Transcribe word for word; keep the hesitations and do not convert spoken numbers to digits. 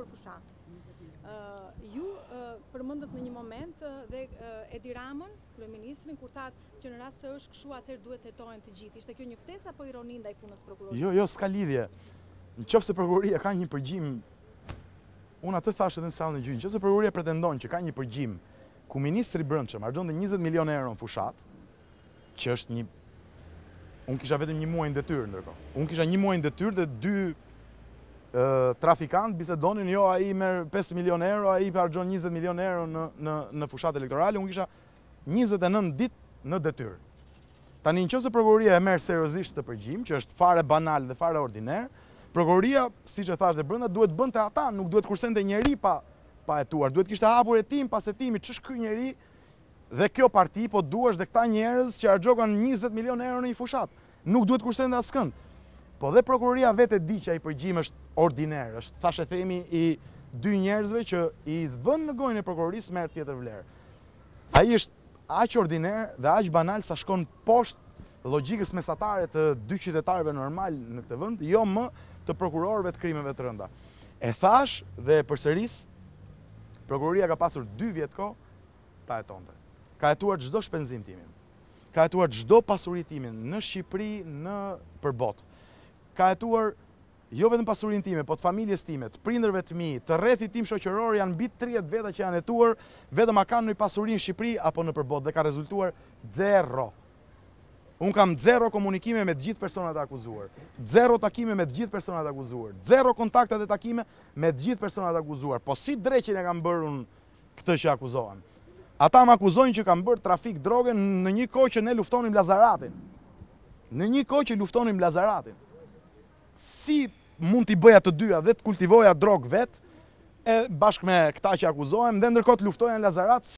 për fushatë. Uh, ju uh, përmendët në një moment uh, dhe uh, Edi Ramën, kryeministrin, kur thatë që në rast se është kështu atëherë duhet hetohen të gjithë. Ishte kjo një ftesë apo ironi ndaj punës prokurorit? Jo, jo, s'ka lidhje. Nëse prokuroria ka një përgjim, unë atë thash edhe në sallën e gjykimit, nëse prokuroria pretendon që ka një përgjim ku ministri i Brendshëm argjonte njëzet milionë euro në fushat, që është një, unë kisha vetëm një muaj në detyrë ndërkohë. Unë kisha një muaj në detyrë dhe dy uh, trafikantë bisedonin, jo ai merr pesë milionë euro, ai argjon njëzet milionë euro në në në fushat elektorale, unë kisha njëzet e nëntë ditë në detyrë. Tani nëse prokuroria e merr seriozisht të përgjim, që është fare banal dhe fare ordiner, prokuroria, siç e thash dhe brenda, duhet bënte ata, nuk duhet kursente njerëj pa pa hetuar, duhet kishte hapur hetim pas hetimit, ç'është ky njeri dhe kjo parti, po duash dhe këta njerëz që argjokan njëzet milionë euro në një fushat. Nuk duhet kursente askënd. Po dhe prokuroria vetë di që ai përgjim është ordiner, është thashë themi i dy njerëzve që i vënë në gojën e prokurorisë merr tjetër vlerë. Ai është aq ordiner dhe aq banal sa shkon poshtë logjikës mesatare të dy qytetarëve normal në këtë vend, jo më të prokurorëve të krimeve të rënda. E thash dhe përsëris, prokuroria ka pasur dy vjet kohë ta hetonte. Ka hetuar çdo shpenzim timin. Ka hetuar çdo pasuri timin në Shqipëri, në përbot. Ka hetuar jo vetëm pasurinë time, po të familjes time, të prindërve të mi, të rrethit tim shoqëror, janë mbi tridhjetë veta që janë hetuar, vetëm a kanë një pasuri në Shqipëri apo në përbot, dhe ka rezultuar zero. Unë kam zero komunikime me të gjithë personat e akuzuar, zero takime me të gjithë personat e akuzuar, zero kontaktet e takime me të gjithë personat e akuzuar. Po si dreqin e kam bërë unë këtë që akuzohen? Ata më akuzojnë që kam bërë trafik droge në një kohë që ne luftonim Lazaratin. Në një kohë që luftonim Lazaratin. Si mund t'i bëja të dyja dhe të kultivoja drogë vetë, e bashkë me këta që akuzohem, dhe ndërkohë të luftoja në Lazarat?